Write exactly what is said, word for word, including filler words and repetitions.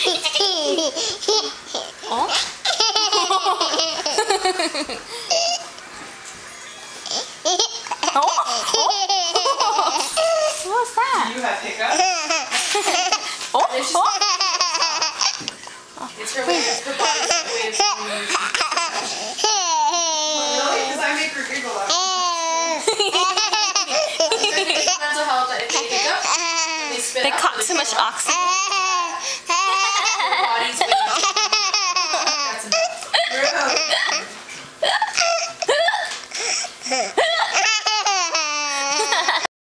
Oh? Oh? What's that? Do you have hiccups? Oh? Oh? It's her way, it's her body's way of saying you. Really? Because I make her giggle out. Mental health, if they hiccup, they spit They up, caught they too much spit up. oxygen.